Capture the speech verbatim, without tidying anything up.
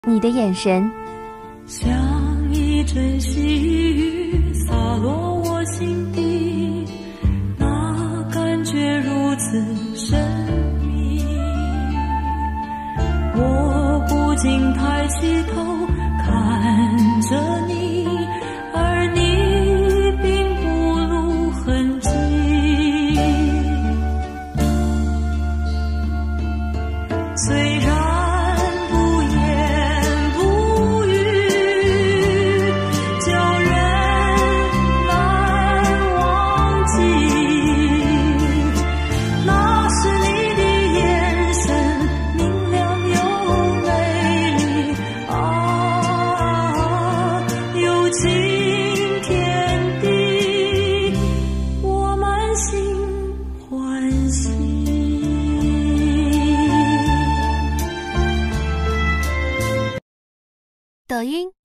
你的眼神像一阵细雨洒落我心底，那感觉如此神秘。我不禁抬起头看着你，而你并不露痕迹。虽然抖音。